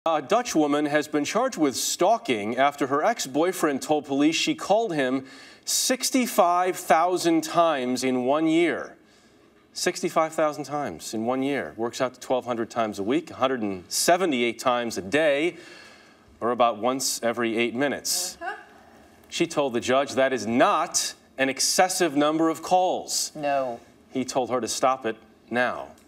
A Dutch woman has been charged with stalking after her ex-boyfriend told police she called him 65,000 times in 1 year. 65,000 times in 1 year. Works out to 1,200 times a week, 178 times a day, or about once every 8 minutes. She told the judge that is not an excessive number of calls. No. He told her to stop it now.